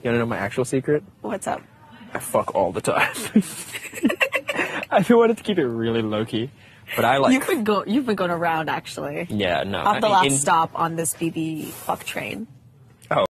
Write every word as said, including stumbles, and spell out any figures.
You wanna know my actual secret? What's up? I fuck all the time. I wanted to keep it really low key, but I like. You've been go. You've been going around actually. Yeah, no. I'm the I- last in- stop on this B B fuck train.